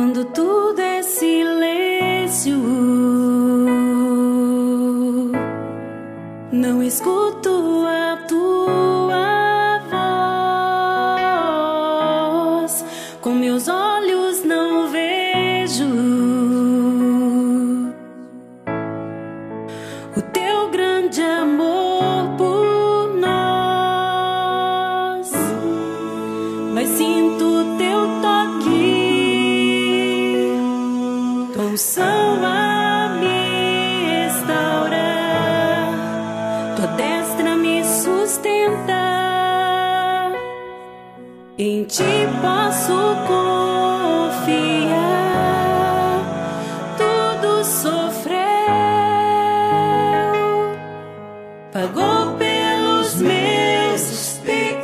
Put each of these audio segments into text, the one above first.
quando tudo é silêncio, não escuto a tua voz, com meus olhos não vejo o teu grande amor por nós, mas sinto o teu toque, tua unção a me restaurar, tua destra me sustenta, em ti posso confiar. Tudo sofreu, pagou pelos meus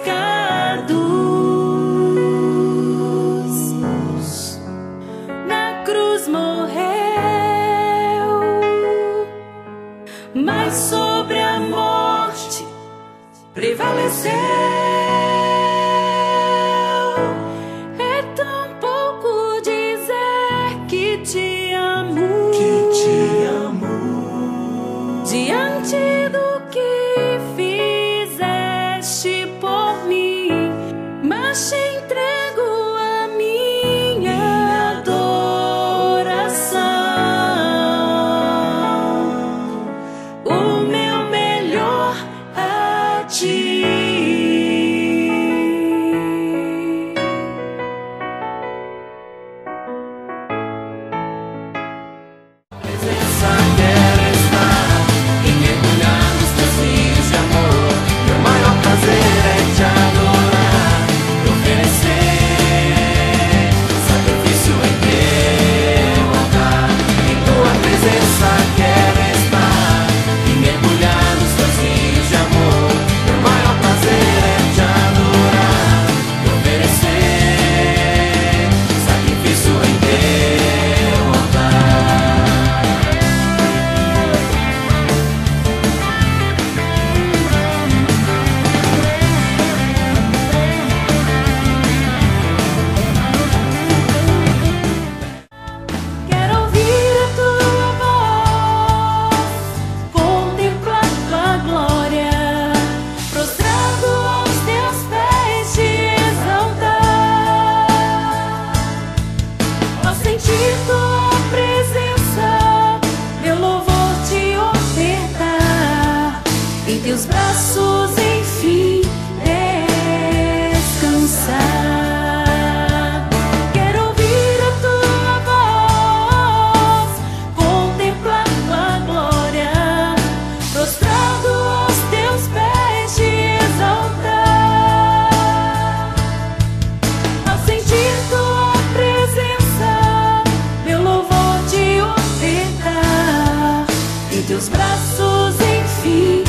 pecados, na cruz morreu, mas sobre a morte prevaleceu. É tão pouco dizer que te amo, diante do que fizeste por mim, mas te entrego a minha adoração, o meu melhor a ti. Teus braços, enfim, descansar. Quero ouvir a tua voz, contemplar tua glória, prostrado aos teus pés te exaltar. Ao sentir tua presença, meu louvor te ofertar. Em teus braços, enfim,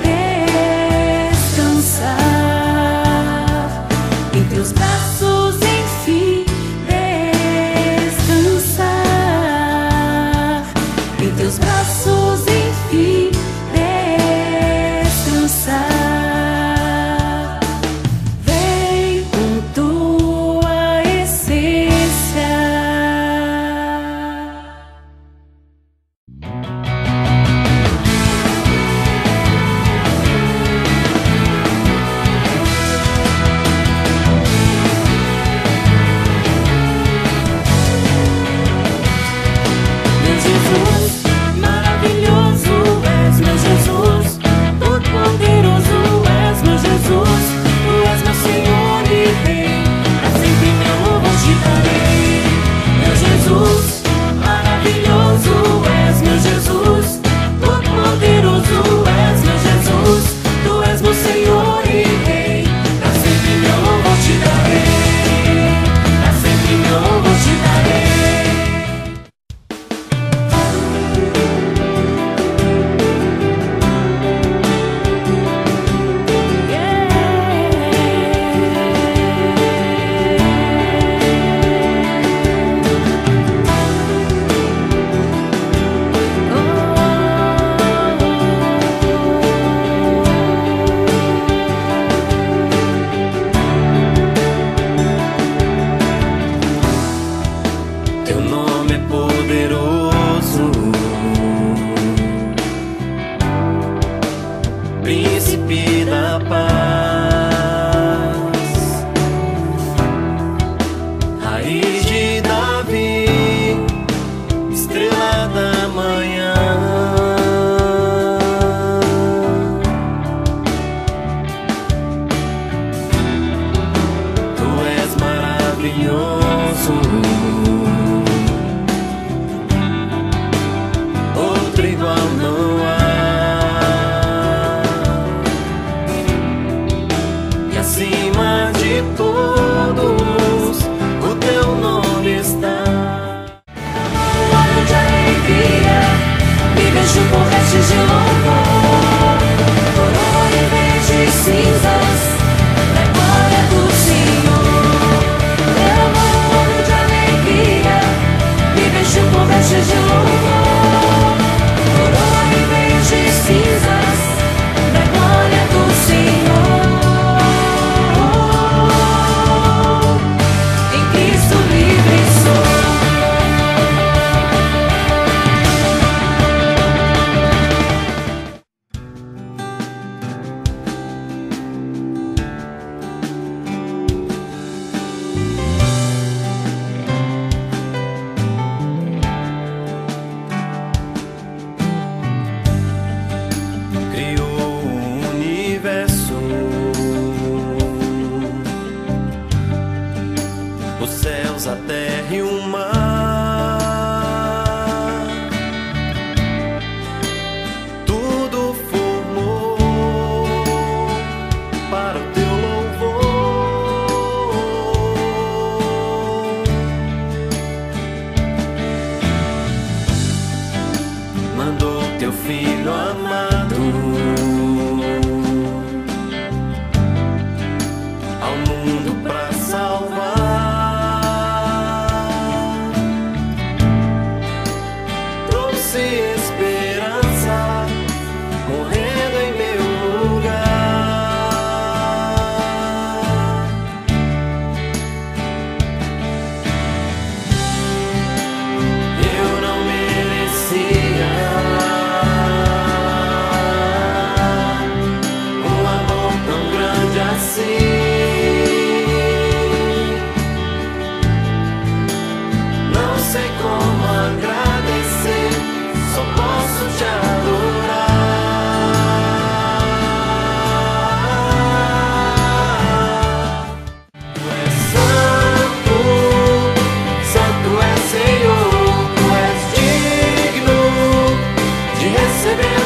em teus braços, enfim, descansar. Em teus braços, enfim, descansar. Vem com tua essência. vestiu com vestes de louvor, coroa em vez de cinzas, pra glória do Senhor. Derramou um óleo de alegria, me vestiu com vestes de louvor, coroa em vez de cinzas, pra glória do Senhor. Em Cristo livre sou. Os céus, a terra e o mar, tudo formou para o teu louvor. Mandou teu filho amado ao mundo pra salvar. Esperança, morrendo em meu lugar. Eu não merecia um amor tão grande assim. Não sei como agradecer, só posso te adorar. Tu és santo, santo é Senhor. Tu és digno de receber